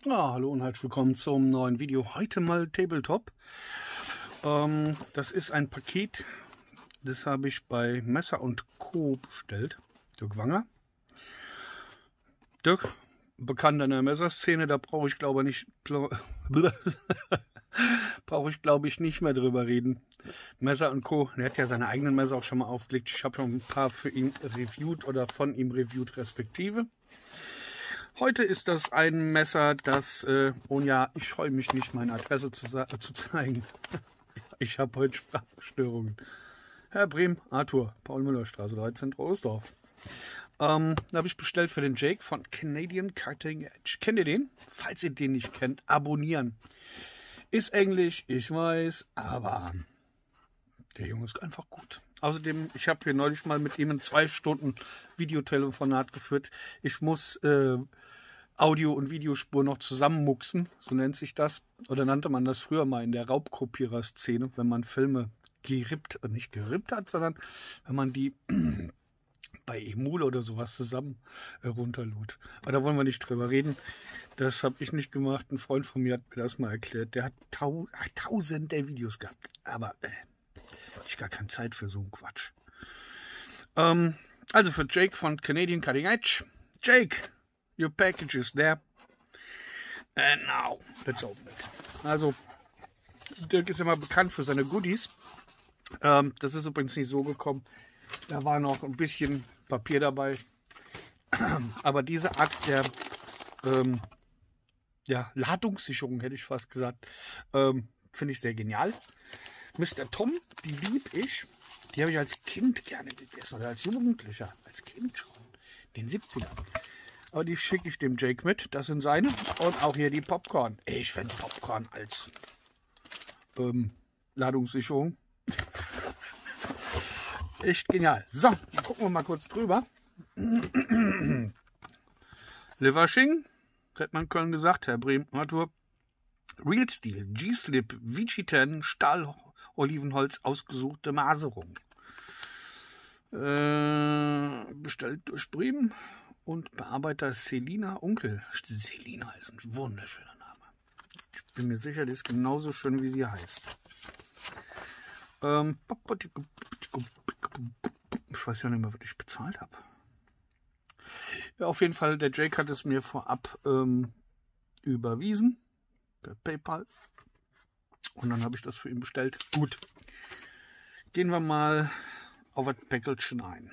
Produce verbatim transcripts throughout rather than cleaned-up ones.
Ja, hallo und herzlich willkommen zum neuen Video. Heute mal Tabletop. Ähm, das ist ein Paket, das habe ich bei Messer und Co. bestellt. Dirk Wanger. Dirk, bekannt in der Messerszene, da brauche ich glaube nicht, brauche ich glaube ich nicht mehr drüber reden. Messer und Co. Der hat ja seine eigenen Messer auch schon mal aufgelegt. Ich habe schon ein paar für ihn reviewt oder von ihm reviewt respektive. Heute ist das ein Messer, das, äh, oh ja, ich scheue mich nicht, meine Adresse zu, zu zeigen. Ich habe heute Sprachstörungen. Herr Brehm, Arthur, Paul-Müller-Straße, dreizehn, Troisdorf. Ähm, da habe ich bestellt für den Jake von Canadian Cutting Edge. Kennt ihr den? Falls ihr den nicht kennt, abonnieren. Ist Englisch, ich weiß, aber der Junge ist einfach gut. Außerdem, ich habe hier neulich mal mit ihm ein zwei Stunden Videotelefonat geführt. Ich muss äh, Audio- und Videospur noch zusammenmuxen, so nennt sich das. Oder nannte man das früher mal in der Raubkopierer-Szene, wenn man Filme gerippt, äh, nicht gerippt hat, sondern wenn man die bei Emule oder sowas zusammen äh, runterlud. Aber da wollen wir nicht drüber reden. Das habe ich nicht gemacht. Ein Freund von mir hat mir das mal erklärt. Der hat tau ach, tausende Videos gehabt. Aber äh, ich gar keine Zeit für so einen Quatsch. Ähm, also für Jake von Canadian Cutting Edge. Jake, your package is there. And now, let's open it. Also, Dirk ist immer bekannt für seine Goodies. Ähm, das ist übrigens nicht so gekommen. Da war noch ein bisschen Papier dabei. Aber diese Art der ähm, ja, Ladungssicherung, hätte ich fast gesagt, ähm, finde ich sehr genial. Mister Tom, die lieb ich. Die habe ich als Kind gerne gegessen. Oder als Jugendlicher. Als Kind schon. Den siebzigern. Aber die schicke ich dem Jake mit. Das sind seine. Und auch hier die Popcorn. Ich finde Popcorn als ähm, Ladungssicherung echt genial. So, dann gucken wir mal kurz drüber. Livershing, hätte man Köln gesagt, Herr Brehm, Arthur. Real Steel, G-Slip, V G zehn, Stahl, Olivenholz, ausgesuchte Maserung. Äh, bestellt durch Bremen und Bearbeiter Selina Unkel. Selina ist ein wunderschöner Name. Ich bin mir sicher, die ist genauso schön, wie sie heißt. Ähm, ich weiß ja nicht mehr, was ich bezahlt habe. Ja, auf jeden Fall, der Jake hat es mir vorab ähm, überwiesen. Per PayPal. Und dann habe ich das für ihn bestellt. Gut. Gehen wir mal auf das Päckchen ein.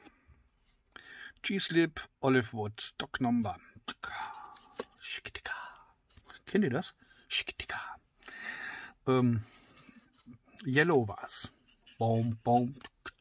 G-Slip, Olive Wood, Stock Number. Kennt ihr das? Ähm, Yellow war's. Baum, Baum.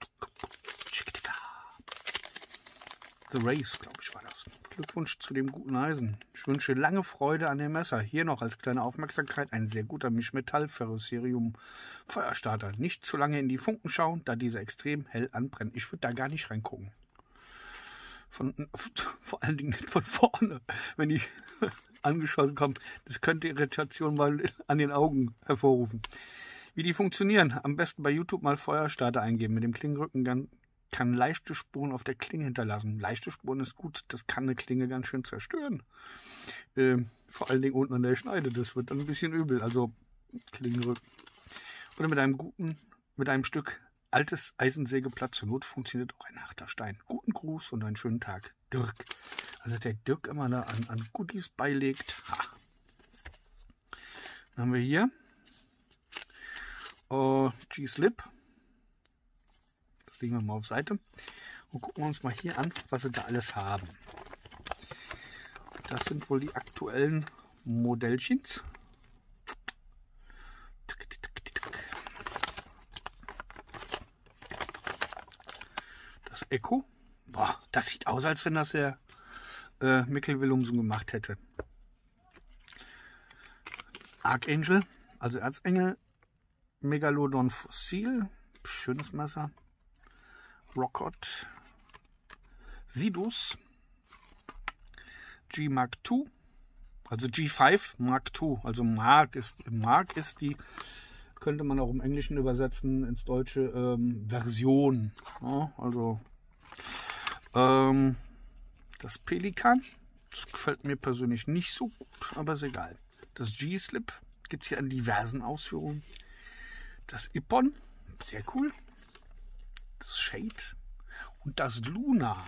The Race, glaube ich, war das. Glückwunsch zu dem guten Eisen. Ich wünsche lange Freude an dem Messer. Hier noch als kleine Aufmerksamkeit ein sehr guter Mischmetall Ferrocerium Feuerstarter. Nicht zu lange in die Funken schauen, da diese extrem hell anbrennen. Ich würde da gar nicht reingucken. Von, vor allen Dingen nicht von vorne, wenn die angeschossen kommen. Das könnte Irritation mal an den Augen hervorrufen. Wie die funktionieren, am besten bei YouTube mal Feuerstarter eingeben. Mit dem Klingenrücken kann leichte Spuren auf der Klinge hinterlassen. Leichte Spuren ist gut, das kann eine Klinge ganz schön zerstören. Äh, vor allen Dingen unten an der Schneide, das wird dann ein bisschen übel. Also Klingenrücken. Oder mit einem guten, mit einem Stück altes Eisensägeblatt zur Not funktioniert auch ein harter Stein. Guten Gruß und einen schönen Tag, Dirk. Also der Dirk immer da an, an Goodies beilegt. Ha. Dann haben wir hier uh, G-Slip. Das legen wir mal auf Seite und gucken wir uns mal hier an, was sie da alles haben. Das sind wohl die aktuellen Modellchens. Das Echo. Boah, das sieht aus, als wenn das der äh, Mikkel Willumsen gemacht hätte. Archangel, also Erzengel. Megalodon Fossil. Schönes Messer. Rockot, Sidus, G Mark zwei, also G fünf Mark zwei, also Mark ist, Mark ist die, könnte man auch im Englischen übersetzen ins Deutsche, ähm, Version. Ja, also ähm, das Pelikan, Das gefällt mir persönlich nicht so gut, aber ist egal. Das G-Slip gibt es hier in diversen Ausführungen. Das Ippon, sehr cool. Das Shade und das Luna.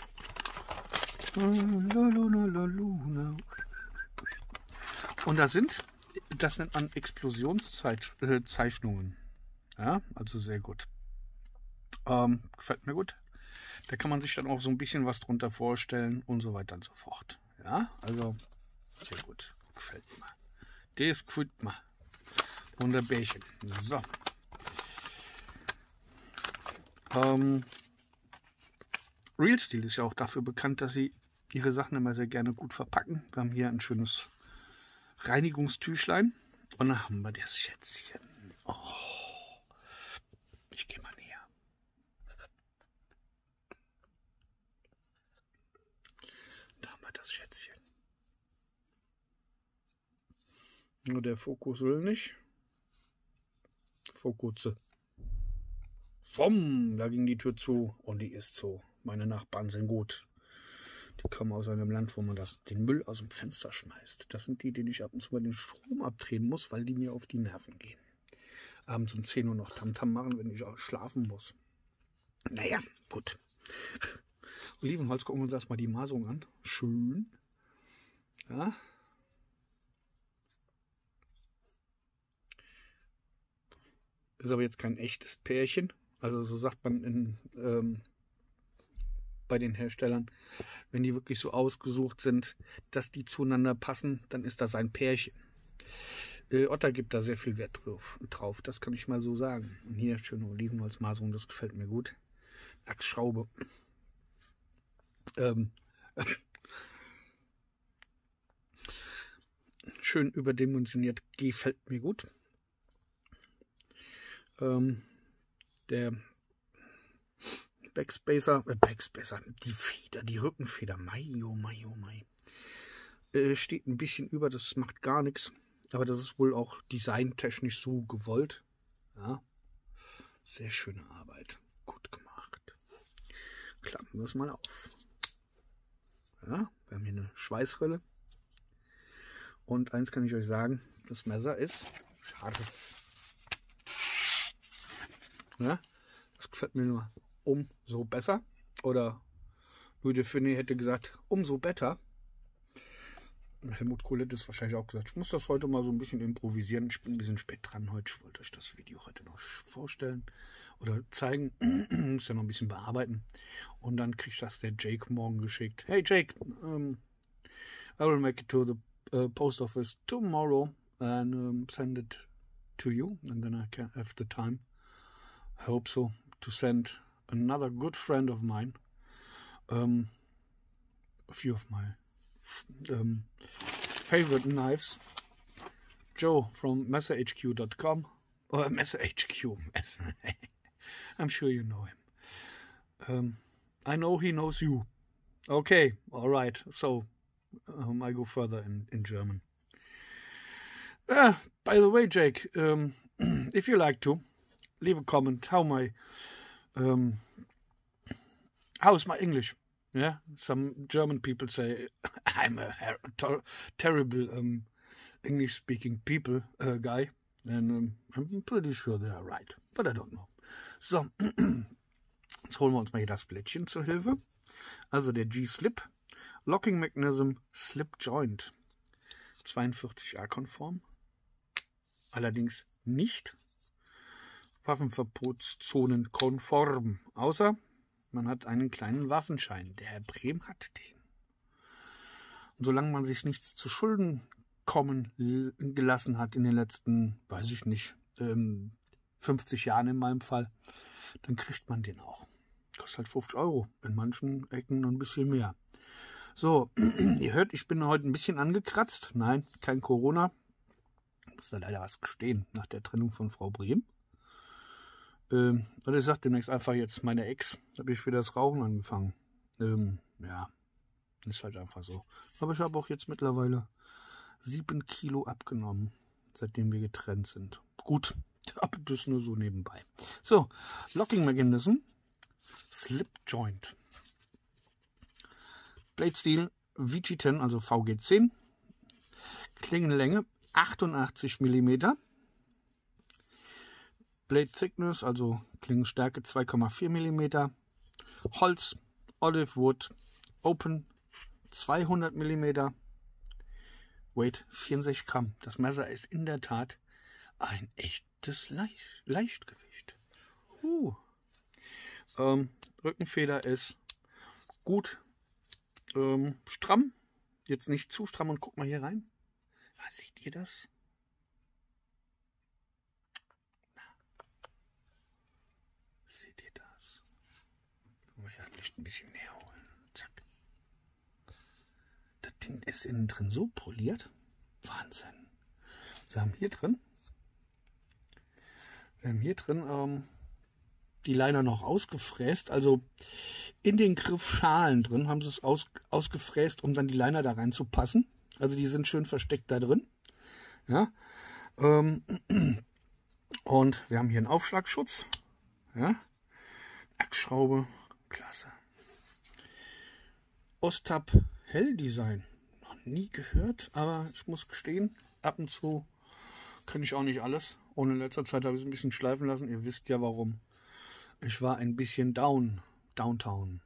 Luna. Und da sind, das nennt man Explosionszeichnungen. Ja, also sehr gut. Ähm, gefällt mir gut. Da kann man sich dann auch so ein bisschen was drunter vorstellen und so weiter und so fort. Ja, also sehr gut. Gefällt mir. Das gefällt mir. Wunderbärchen. So. Ähm, Real Steel ist ja auch dafür bekannt, dass sie ihre Sachen immer sehr gerne gut verpacken. Wir haben hier ein schönes Reinigungstüchlein. Und dann haben wir das Schätzchen. Oh. Ich gehe mal näher. Da haben wir das Schätzchen. Nur der Fokus will nicht. Fokusse. Vom, da ging die Tür zu und die ist zu. Meine Nachbarn sind gut. Die kommen aus einem Land, wo man das, den Müll aus dem Fenster schmeißt. Das sind die, denen ich ab und zu mal den Strom abdrehen muss, weil die mir auf die Nerven gehen. Abends um zehn Uhr noch Tamtam machen, wenn ich auch schlafen muss. Naja, gut. Olivenholz, gucken wir uns erstmal die Maserung an. Schön. Ja. Ist aber jetzt kein echtes Pärchen. Also so sagt man in, ähm, bei den Herstellern, wenn die wirklich so ausgesucht sind, dass die zueinander passen, dann ist das ein Pärchen. Äh, Otter gibt da sehr viel Wert drauf, drauf, das kann ich mal so sagen. Und hier schöne Olivenholzmaserung, das gefällt mir gut. Achsschraube. Ähm, schön überdimensioniert, gefällt mir gut. Ähm, der Backspacer, äh, Backspacer, die Feder, die Rückenfeder, Mai, oh Mai, oh Mai, äh, steht ein bisschen über, das macht gar nichts, aber das ist wohl auch designtechnisch so gewollt. Ja, sehr schöne Arbeit, gut gemacht. Klappen wir es mal auf. Ja, wir haben hier eine Schweißrille und eins kann ich euch sagen, das Messer ist scharf. Ja, das gefällt mir nur umso besser. Oder Louis de Funès hätte gesagt, umso besser. Helmut Kohl hätte es wahrscheinlich auch gesagt, ich muss das heute mal so ein bisschen improvisieren. Ich bin ein bisschen spät dran heute. Ich wollte euch das Video heute noch vorstellen oder zeigen. Ich muss ja noch ein bisschen bearbeiten. Und dann kriegt das der Jake morgen geschickt. Hey Jake, um, I will make it to the uh, post office tomorrow and um, send it to you. And then I can have the time. I hope so, to send another good friend of mine, um, a few of my um, favorite knives, Joe from messer H Q dot com, or Messer H Q, I'm sure you know him. Um, I know he knows you. Okay, all right, so um, I go further in, in German. Uh, by the way, Jake, um, if you like to, leave a comment how my um how is my English. Yeah, some German people say I'm a ter terrible um English speaking people uh, guy, and um, I'm pretty sure they are right, but I don't know. So, jetzt holen wir uns mal hier das Blättchen zur Hilfe. Also der G-Slip, Locking Mechanism Slip Joint, zweiundvierzig A konform, allerdings nicht Waffenverbotszonen konform, außer man hat einen kleinen Waffenschein. Der Herr Brehm hat den. Und solange man sich nichts zu Schulden kommen gelassen hat in den letzten, weiß ich nicht, ähm, fünfzig Jahren in meinem Fall, dann kriegt man den auch. Kostet halt fünfzig Euro, in manchen Ecken noch ein bisschen mehr. So, ihr hört, ich bin heute ein bisschen angekratzt. Nein, kein Corona. Ich muss da leider was gestehen, nach der Trennung von Frau Brehm. Ähm, und ich sage demnächst einfach jetzt meine Ex, habe ich für das Rauchen angefangen. Ähm, ja, ist halt einfach so. Aber ich habe auch jetzt mittlerweile sieben Kilo abgenommen, seitdem wir getrennt sind. Gut, aber das nur so nebenbei. So, Locking Mechanism, Slip Joint. Blade Steel, V G zehn, also V G zehn. Klingenlänge achtundachtzig Millimeter. Blade Thickness, also Klingenstärke zwei Komma vier Millimeter. Holz, Olive Wood, Open zweihundert Millimeter. Weight vierundsechzig Gramm. Das Messer ist in der Tat ein echtes Leicht Leichtgewicht. Uh. Ähm, Rückenfeder ist gut ähm, stramm. Jetzt nicht zu stramm und guck mal hier rein. Ja, seht ihr das? Seht ihr das? Ich ja Licht ein bisschen näher holen. Zack. Das Ding ist innen drin so poliert. Wahnsinn. Sie haben hier drin, wir haben hier drin ähm, die Liner noch ausgefräst. Also in den Griffschalen drin haben sie es aus, ausgefräst, um dann die Liner da reinzupassen. Also die sind schön versteckt da drin. Ja. Ähm, und wir haben hier einen Aufschlagschutz. Ja. Achsschraube. Klasse. Ostap Hell Design. Noch nie gehört, aber ich muss gestehen, ab und zu kann ich auch nicht alles. Und in letzter Zeit habe ich es ein bisschen schleifen lassen. Ihr wisst ja warum. Ich war ein bisschen down. Downtown.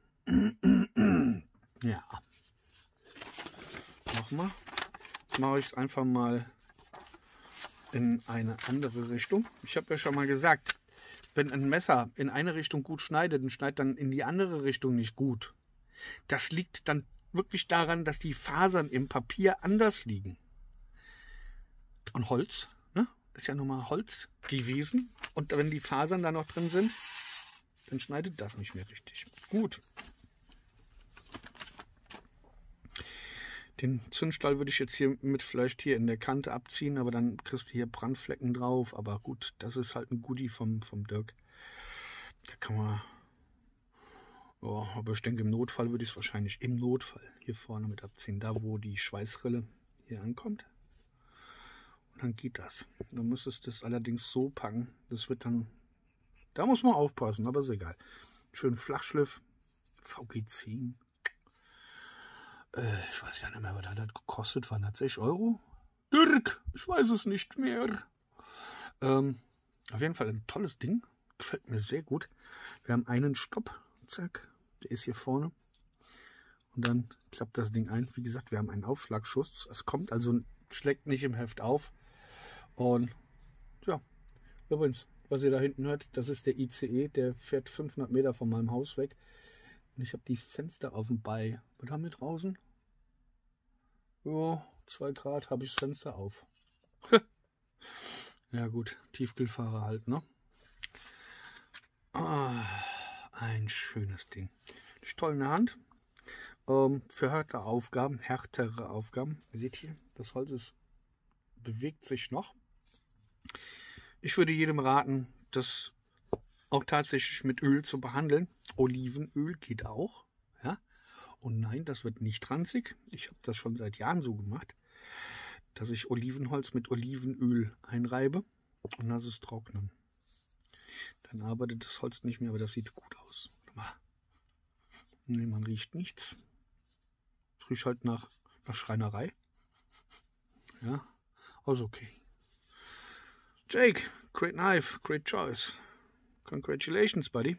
Ja. Nochmal. Jetzt mache ich es einfach mal in eine andere Richtung. Ich habe ja schon mal gesagt, wenn ein Messer in eine Richtung gut schneidet und schneidet dann in die andere Richtung nicht gut. Das liegt dann wirklich daran, dass die Fasern im Papier anders liegen. Und Holz, ne, ist ja nun mal Holz gewesen. Und wenn die Fasern da noch drin sind, dann schneidet das nicht mehr richtig. Gut. Den Zündstahl würde ich jetzt hier mit vielleicht hier in der Kante abziehen, aber dann kriegst du hier Brandflecken drauf. Aber gut, das ist halt ein Goodie vom, vom Dirk. Da kann man... Oh, aber ich denke, im Notfall würde ich es wahrscheinlich im Notfall hier vorne mit abziehen. Da, wo die Schweißrille hier ankommt. Und dann geht das. Dann müsstest du es allerdings so packen. Das wird dann... Da muss man aufpassen, aber ist egal. Schön Flachschliff. V G zehn. Äh, ich weiß ja nicht mehr, was hat das gekostet. Waren das sechs Euro? Dirk, ich weiß es nicht mehr. Ähm, auf jeden Fall ein tolles Ding. Gefällt mir sehr gut. Wir haben einen Stopp. Zack. Der ist hier vorne. Und dann klappt das Ding ein. Wie gesagt, wir haben einen Aufschlagsschutz. Es kommt also, schlägt nicht im Heft auf. Und ja, übrigens, was ihr da hinten hört, das ist der I C E. Der fährt fünfhundert Meter von meinem Haus weg. Und ich habe die Fenster offen bei. Was haben wir draußen? Ja, zwei Grad habe ich das Fenster auf. Ja gut, Tiefkühlfahrer halt, ne? Ah, ein schönes Ding. Ist toll in der Hand. Ähm, für härtere Aufgaben, härtere Aufgaben. Ihr seht hier, das Holz ist, bewegt sich noch. Ich würde jedem raten, das auch tatsächlich mit Öl zu behandeln. Olivenöl geht auch. Ja? Und nein, das wird nicht ranzig. Ich habe das schon seit Jahren so gemacht, dass ich Olivenholz mit Olivenöl einreibe und lasse es trocknen. Dann arbeitet das Holz nicht mehr, aber das sieht gut aus. Nee, man riecht nichts. Es riecht halt nach, nach Schreinerei. Ja, also okay. Jake, great knife, great choice. Congratulations, buddy.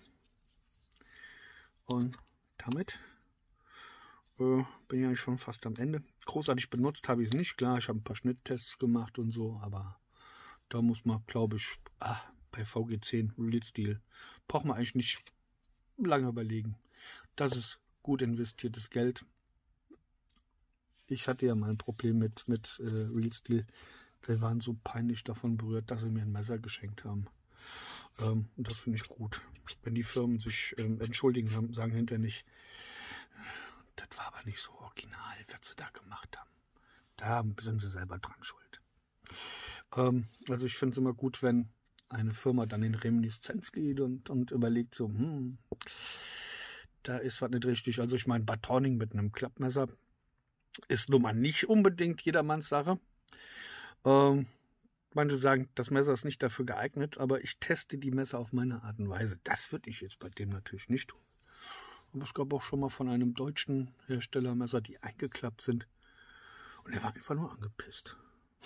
Und damit äh, bin ich eigentlich schon fast am Ende. Großartig benutzt habe ich es nicht. Klar, ich habe ein paar Schnitttests gemacht und so, aber da muss man, glaube ich, ah, bei V G zehn Real Steel braucht man eigentlich nicht lange überlegen. Das ist gut investiertes Geld. Ich hatte ja mal ein Problem mit, mit äh, Real Steel. Die waren so peinlich davon berührt, dass sie mir ein Messer geschenkt haben. Ähm, und das finde ich gut. Wenn die Firmen sich ähm, entschuldigen haben, sagen hinterher nicht, das war aber nicht so original, was sie da gemacht haben. Da sind sie selber dran schuld. Ähm, also ich finde es immer gut, wenn eine Firma dann in Reminiszenz geht und, und überlegt so, hm, da ist was nicht richtig. Also ich meine, Batoning mit einem Klappmesser ist nun mal nicht unbedingt jedermanns Sache. Ähm, manche sagen, das Messer ist nicht dafür geeignet, aber ich teste die Messer auf meine Art und Weise. Das würde ich jetzt bei dem natürlich nicht tun. Aber es gab auch schon mal von einem deutschen Hersteller Messer, die eingeklappt sind. Und er war einfach nur angepisst.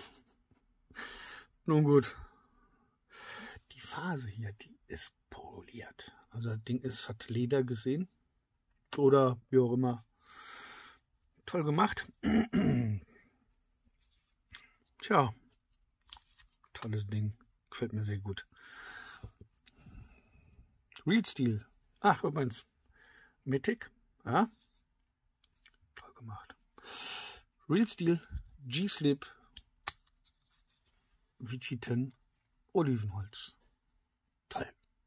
Nun gut. Die Phase hier, die ist poliert. Also das Ding ist, hat Leder gesehen. Oder wie auch immer. Toll gemacht. Tja. Tolles Ding. Gefällt mir sehr gut. Real Steel. Ach, übrigens. Mittig. Ja. Toll gemacht. Real Steel. G-Slip. Vichy zehn. Olivenholz. Toll.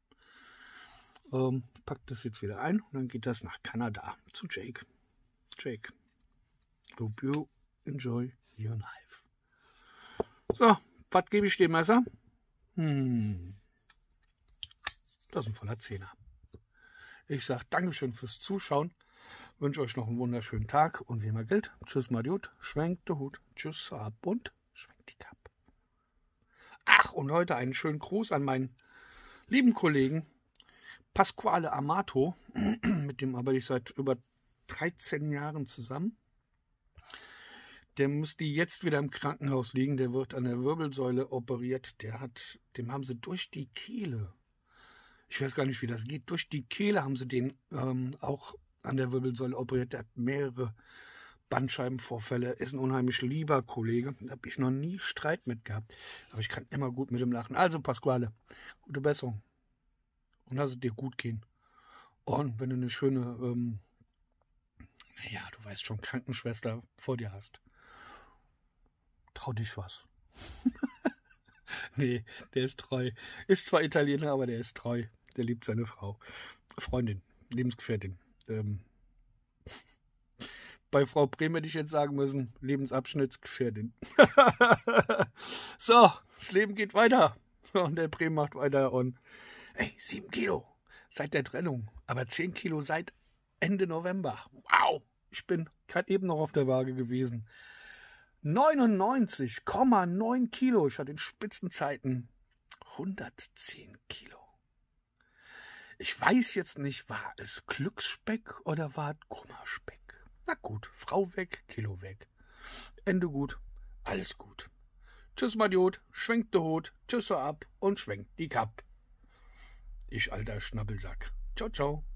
Ähm, ich packe das jetzt wieder ein und dann geht das nach Kanada zu Jake. Jake. Hope you enjoy your knife. So, was gebe ich dem Messer? Hm. Das ist ein voller Zehner. Ich sage Dankeschön fürs Zuschauen. Wünsche euch noch einen wunderschönen Tag und wie immer gilt, tschüss Madiot, schwenkt der Hut, tschüss ab und schwenkt die Kappe. Ach, und heute einen schönen Gruß an meinen lieben Kollegen Pasquale Amato, mit dem arbeite ich seit über dreizehn Jahren zusammen. Der müsste jetzt wieder im Krankenhaus liegen, der wird an der Wirbelsäule operiert. Der hat, dem haben sie durch die Kehle, ich weiß gar nicht, wie das geht, durch die Kehle haben sie den ähm, auch an der Wirbelsäule operiert. Der hat mehrere Bandscheibenvorfälle, ist ein unheimlich lieber Kollege. Da habe ich noch nie Streit mit gehabt. Aber ich kann immer gut mit ihm lachen. Also Pasquale, gute Besserung. Und lass es dir gut gehen. Und wenn du eine schöne, ähm, naja, du weißt schon, Krankenschwester vor dir hast, trau dich was. Nee, der ist treu. Ist zwar Italiener, aber der ist treu. Der liebt seine Frau. Freundin, Lebensgefährtin. Ähm, Bei Frau Brehm hätte ich jetzt sagen müssen, Lebensabschnittsgefährtin. So, das Leben geht weiter. Und der Brehm macht weiter. Und ey, sieben Kilo seit der Trennung. Aber zehn Kilo seit Ende November. Wow, ich bin gerade eben noch auf der Waage gewesen. neunundneunzig Komma neun Kilo. Ich hatte in Spitzenzeiten hundertzehn Kilo. Ich weiß jetzt nicht, war es Glücksspeck oder war es Kummerspeck? Na gut, Frau weg, Kilo weg. Ende gut, alles gut. Tschüss, Madiot, schwenkt der Hut, tschüss so ab und schwenkt die Kapp. Ich alter Schnappelsack. Ciao, ciao.